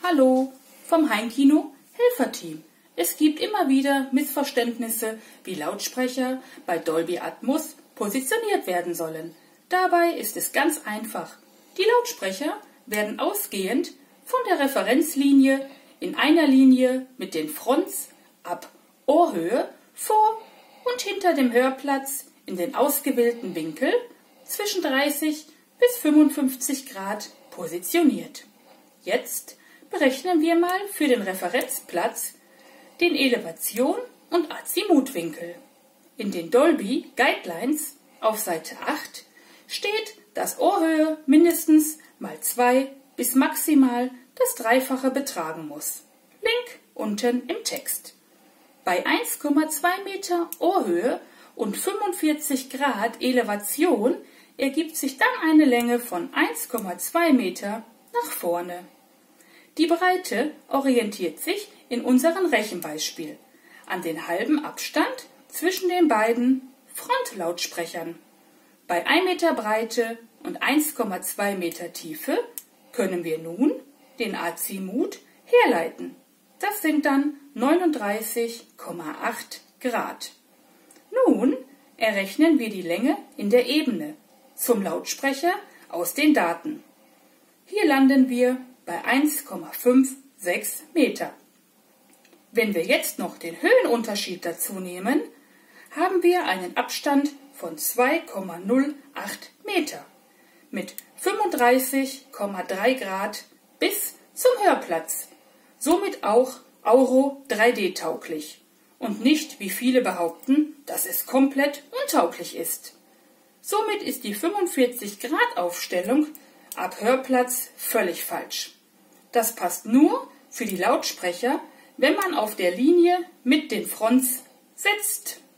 Hallo vom Heimkino Helferteam. Es gibt immer wieder Missverständnisse, wie Lautsprecher bei Dolby Atmos positioniert werden sollen. Dabei ist es ganz einfach. Die Lautsprecher werden ausgehend von der Referenzlinie in einer Linie mit den Fronts ab Ohrhöhe vor und hinter dem Hörplatz in den ausgewählten Winkel zwischen 30 bis 55 Grad positioniert. Jetzt berechnen wir mal für den Referenzplatz den Elevation und Azimutwinkel. In den Dolby Guidelines auf Seite 8 steht, dass Ohrhöhe mindestens mal 2 bis maximal das Dreifache betragen muss. Link unten im Text. Bei 1,2 Meter Ohrhöhe und 45 Grad Elevation ergibt sich dann eine Länge von 1,2 Meter nach vorne. Die Breite orientiert sich in unserem Rechenbeispiel an den halben Abstand zwischen den beiden Frontlautsprechern. Bei 1 Meter Breite und 1,2 Meter Tiefe können wir nun den Azimut herleiten. Das sind dann 39,8 Grad. Nun errechnen wir die Länge in der Ebene zum Lautsprecher aus den Daten. Hier landen wir bei 1,56 Meter. Wenn wir jetzt noch den Höhenunterschied dazu nehmen, haben wir einen Abstand von 2,08 Meter mit 35,3 Grad bis zum Hörplatz, somit auch Auro 3D-tauglich und nicht, wie viele behaupten, dass es komplett untauglich ist. Somit ist die 45 Grad Aufstellung ab Hörplatz völlig falsch. Das passt nur für die Lautsprecher, wenn man auf der Linie mit den Fronts setzt.